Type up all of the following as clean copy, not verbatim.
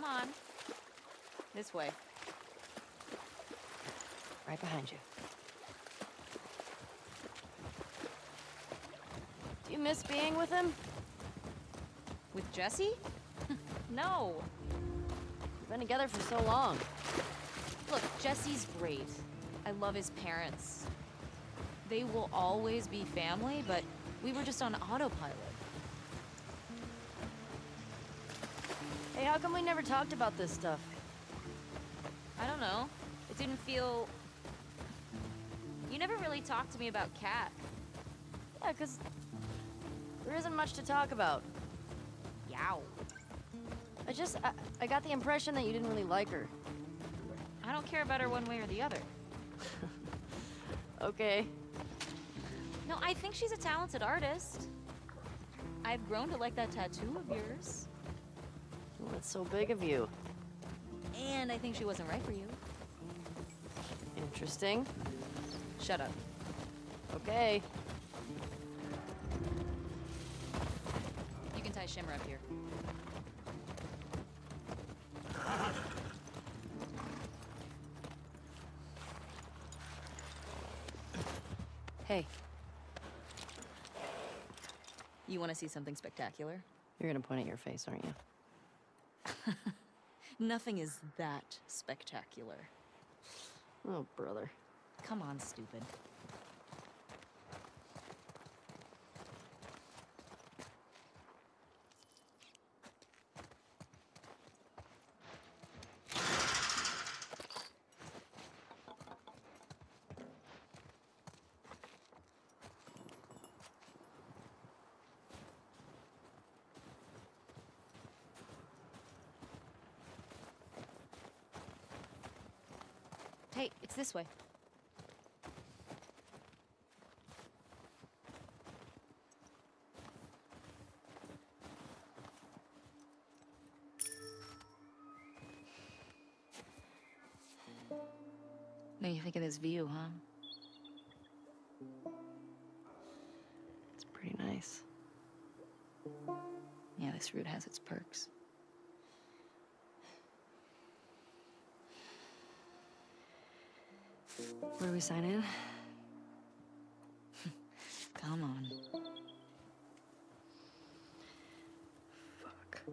Come on. This way. Right behind you. Do you miss being with him? With Jesse? No. We've been together for so long. Look, Jesse's great. I love his parents. They will always be family, but we were just on autopilot. Hey, how come we never talked about this stuff? I don't know. It didn't feel... You never really talked to me about Kat. Yeah, 'cause there isn't much to talk about. Yow. I got the impression that you didn't really like her. I don't care about her one way or the other. Okay. No, I think she's a talented artist. I've grown to like that tattoo of yours. Well, that's so big of you. And I think she wasn't right for you. Interesting. Shut up. Okay. You can tie Shimmer up here. Hey, You want to see something spectacular? you're gonna point at your face, aren't you? Nothing is that spectacular. Oh, brother. Come on, stupid. Hey, it's this way. What do you think of this view, huh? It's pretty nice. Yeah, this route has its perks. Where do we sign in? Come on. Fuck.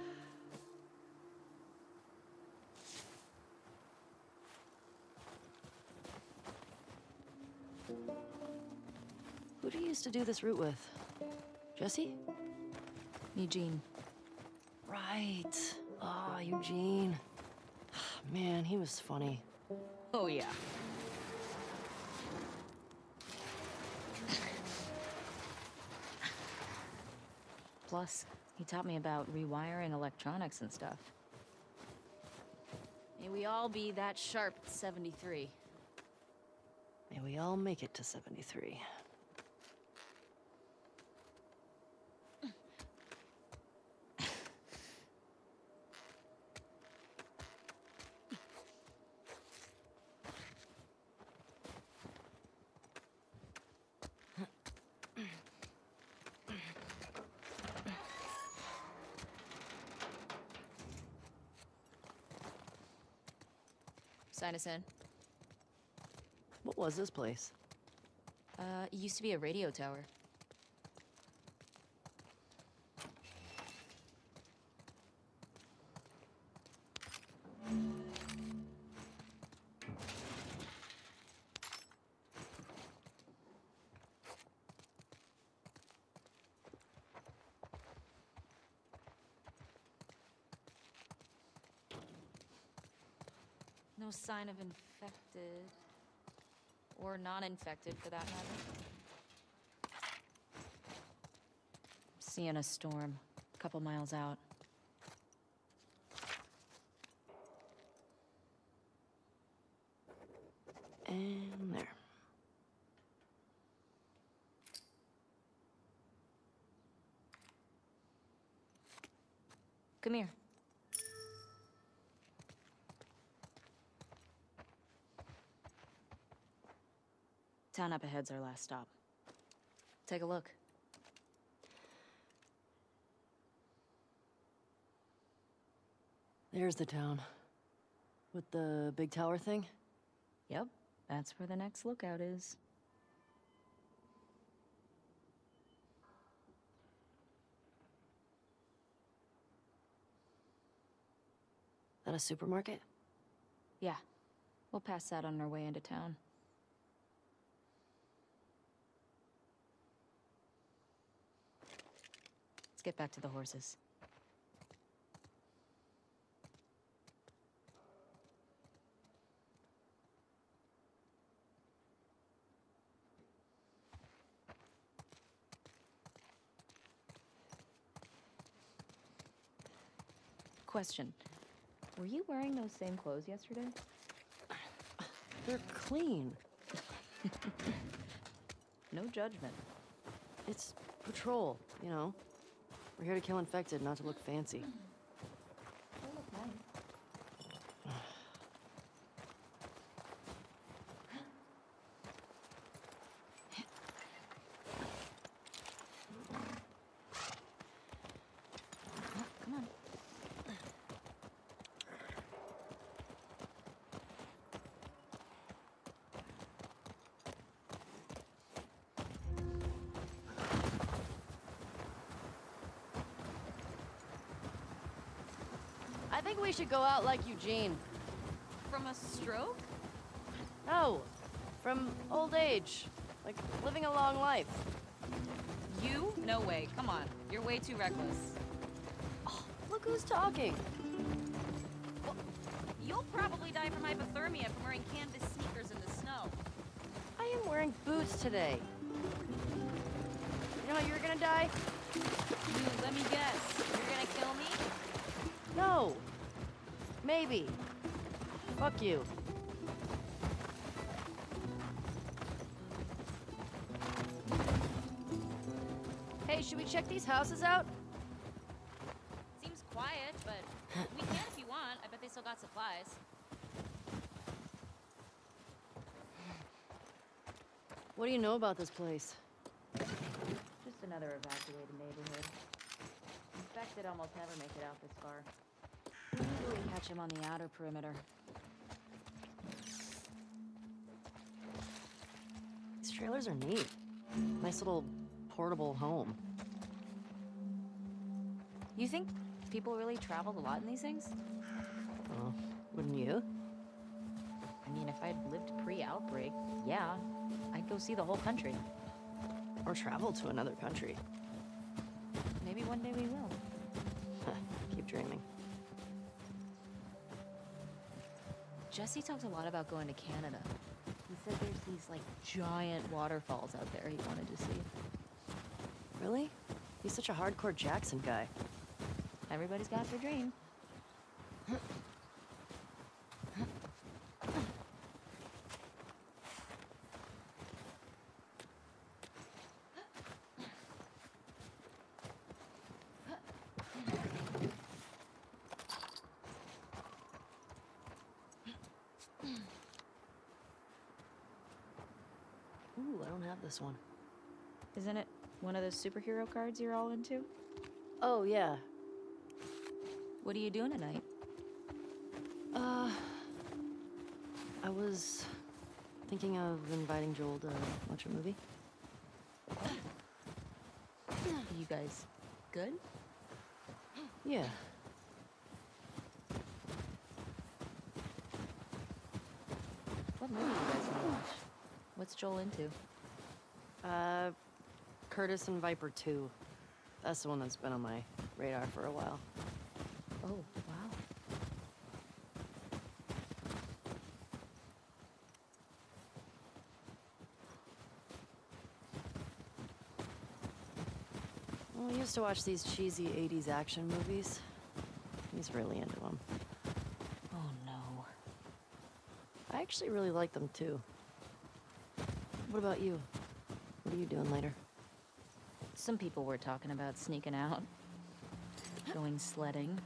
Who do you used to do this route with? Jesse? Eugene. Right. Ah, Eugene. Man, he was funny. Oh, yeah. Plus, he taught me about rewiring electronics and stuff. May we all be that sharp at 73. May we all make it to 73. Sign us in. What was this place? It used to be a radio tower. No sign of infected. Or non-infected, for that matter. Seeing a storm, a couple miles out. And there. Come here. Town up ahead's our last stop. Take a look. There's the town. With the big tower thing? Yep, that's where the next lookout is. That a supermarket? Yeah, we'll pass that on our way into town. Let's get back to the horses. Question. Were you wearing those same clothes yesterday? They're clean. No judgment. It's patrol, you know? We're here to kill infected, not to look fancy. They look nice. Come on. I think we should go out like Eugene. From a stroke? No, from old age. Like, living a long life. You? No way. Come on. You're way too reckless. Oh, look who's talking. Well, you'll probably die from hypothermia from wearing canvas sneakers in the snow. I am wearing boots today. You know how you're gonna die? Let me guess. You're gonna kill me? No. Maybe. Fuck you. Hey, should we check these houses out? Seems quiet, but we can if you want. I bet they still got supplies. What do you know about this place? Just another evacuated neighborhood. Infected almost never make it out this far. Usually catch them on the outer perimeter. These trailers are neat. Nice little portable home. You think people really traveled a lot in these things? Oh, wouldn't you? I mean, if I'd lived pre-outbreak, yeah, I'd go see the whole country. Or travel to another country. Maybe one day we will. Keep dreaming. Jesse talked a lot about going to Canada. He said there's these, like, giant waterfalls out there he wanted to see. Really? He's such a hardcore Jackson guy. Everybody's got their dream. Ooh, I don't have this one. Isn't it one of those superhero cards you're all into? Oh, yeah. What are you doing tonight? I was thinking of inviting Joel to watch a movie. You guys good? Yeah. What movie do you guys want to watch? What's Joel into? Curtis and Viper 2. That's the one that's been on my radar for a while. Oh, wow. Well, we used to watch these cheesy 80s action movies. He's really into them. Oh, no. I actually really like them, too. What about you? What are you doing later? Some people were talking about sneaking out. Going sledding.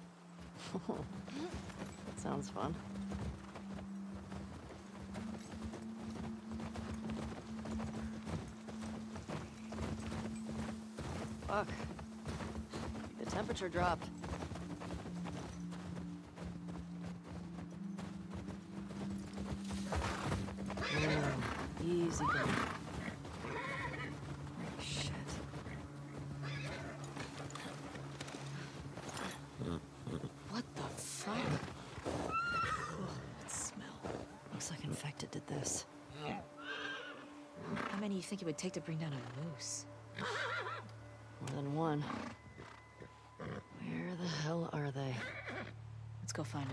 That sounds fun. Fuck. The temperature dropped. What the fuck? Ugh, that smell. Looks like infected did this. How many do you think it would take to bring down a moose? More than one. Where the hell are they? Let's go find him.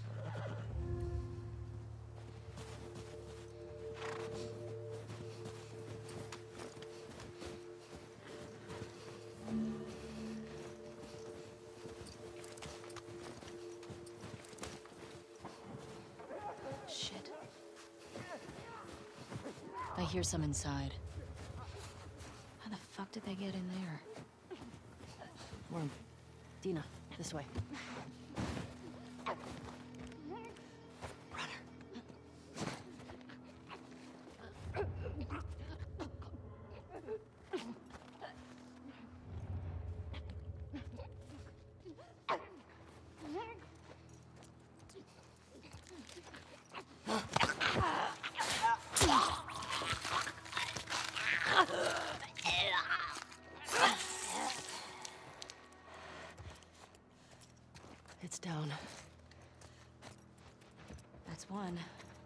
Shit. I hear some inside. How the fuck did they get in there? Worm. Dina, this way. Runner. It's down. That's one.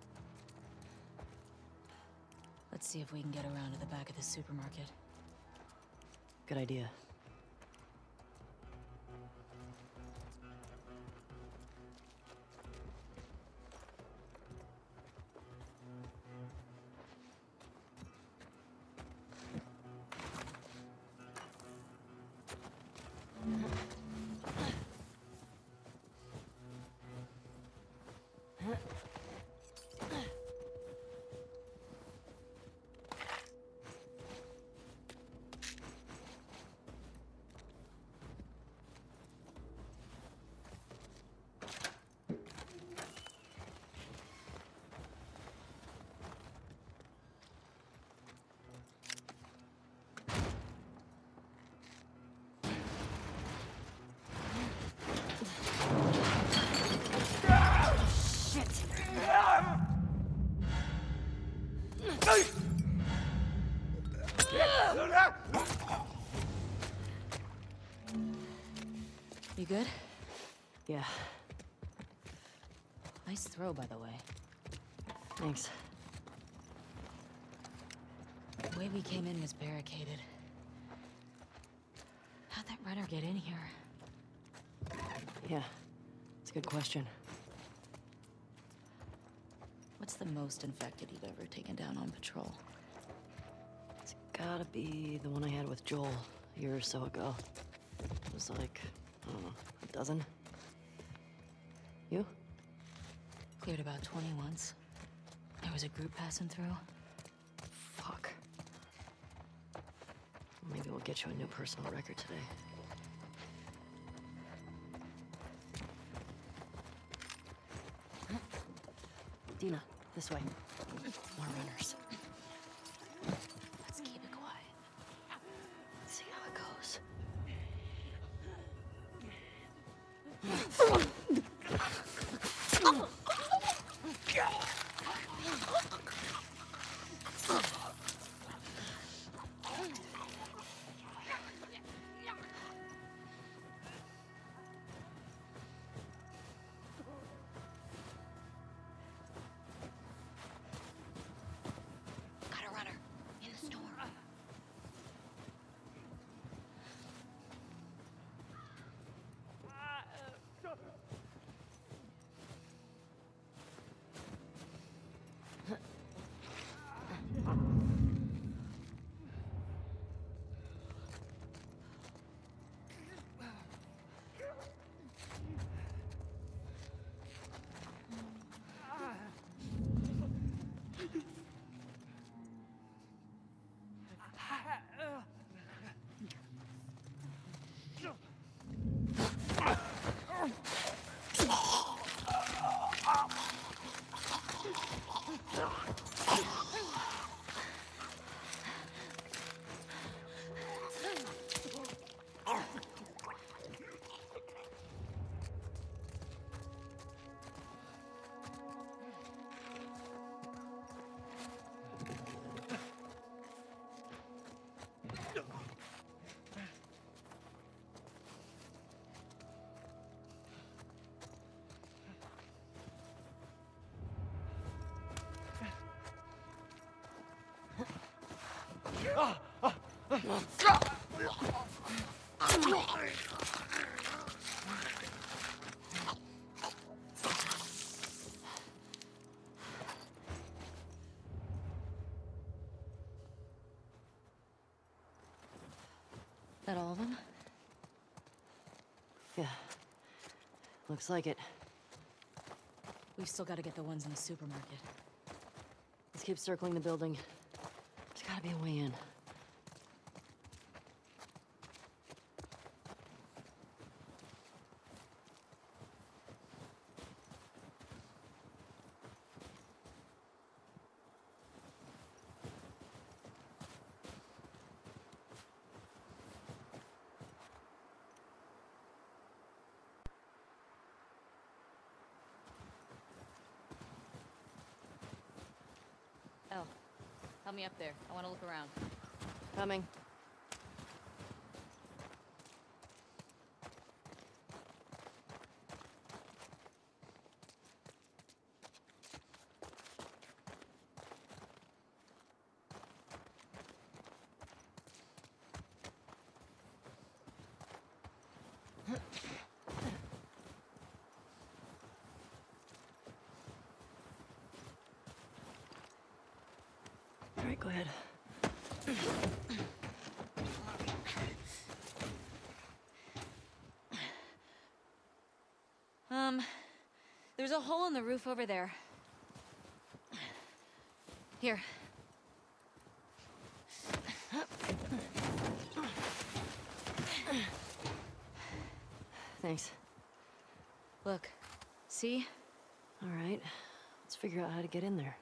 Let's see if we can get around to the back of the supermarket. Good idea. You good? Yeah, Nice throw, by the way. thanks. The way we came in was barricaded. How'd that runner get in here? Yeah, it's a good question. What's the most infected you've ever taken down on patrol? It's gotta be the one I had with Joel a year or so ago. It was like, I don't know, a dozen? You? Cleared about 20 once. There was a group passing through. Fuck. Maybe we'll get you a new personal record today. Dina, this way. More runners. Let's keep it quiet. Let's see how it goes. Got a runner. In the store. That all of them? Yeah. Looks like it. We've still got to get the ones in the supermarket. Let's keep circling the building. There's gotta be a way in. Elle, help me up there. I want to look around. Coming. All right, go ahead. There's a hole in the roof over there. Here. Thanks. Look. See? All right. Let's figure out how to get in there.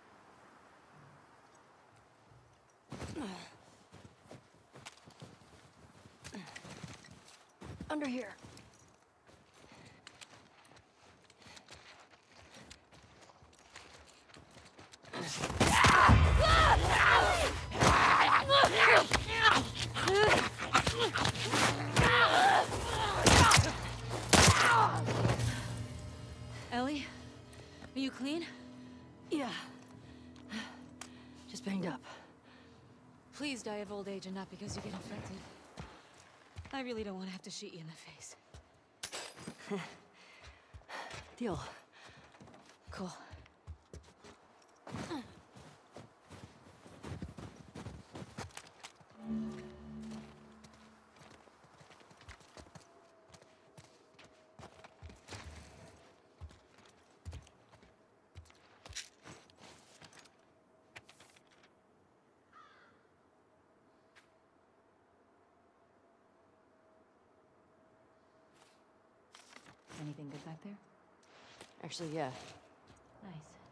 Under here. Ellie? Are you clean? Yeah. Just banged up. Please die of old age and not because you get infected. I really don't want to have to shoot you in the face. Deal. Cool. Anything good back there? Actually, yeah. Nice.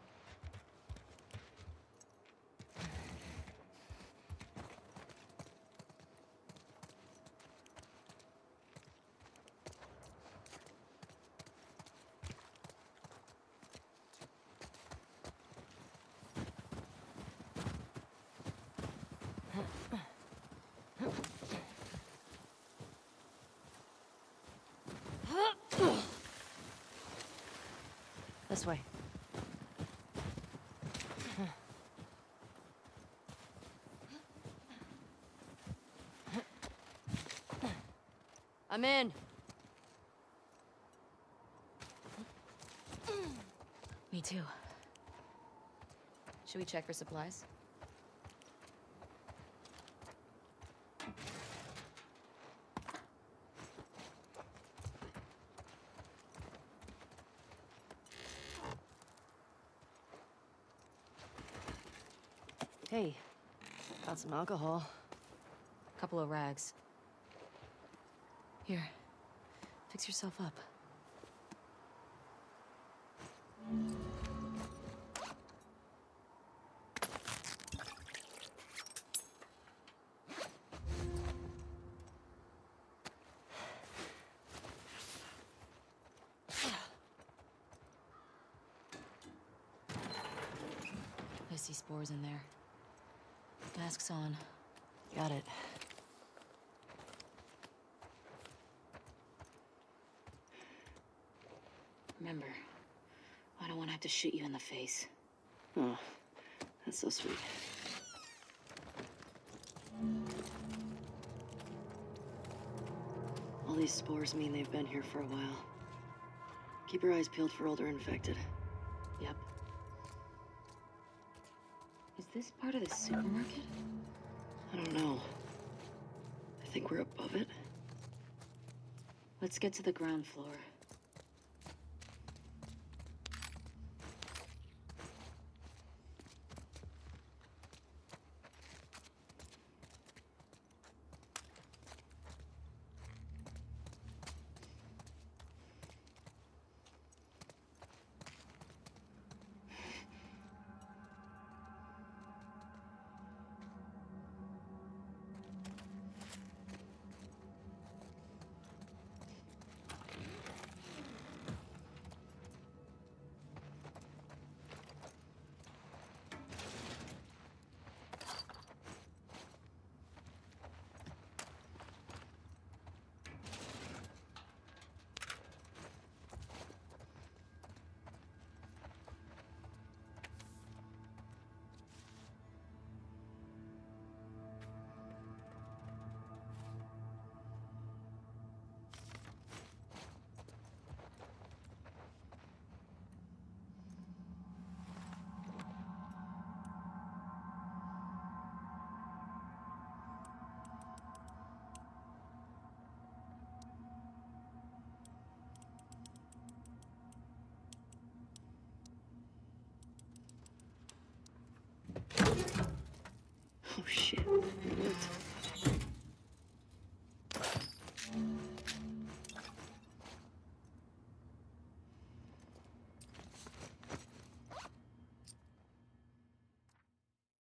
This way. I'm in. Me too. Should we check for supplies? Hey, got some alcohol. Couple of rags. Here, fix yourself up. I see spores in there. Mask's on. Got it. Remember, I don't want to have to shoot you in the face. Oh, that's so sweet. All these spores mean they've been here for a while. Keep your eyes peeled for older infected. Yep. Is this part of the supermarket? I don't know. I think we're above it. Let's get to the ground floor.